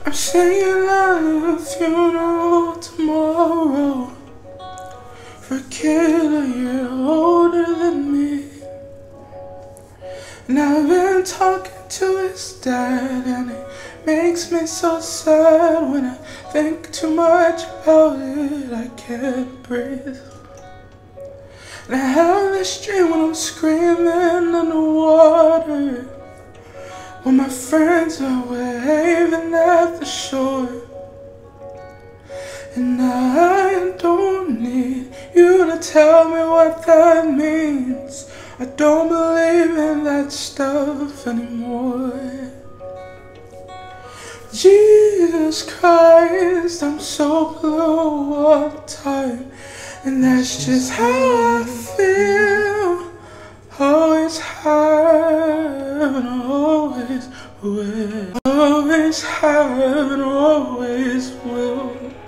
I'm singing at a funeral tomorrow for a kid a year older than me. And I've been talking to his dad, and it makes me so sad when I think too much about it. I can't breathe. And I have this dream when I'm screaming underwater, when my friends are waving at the shore. And I don't need you to tell me what that means. I don't believe in that stuff anymore. Jesus Christ, I'm so blue all the time, and that's just how I feel. Always have and always will. Always have and always will.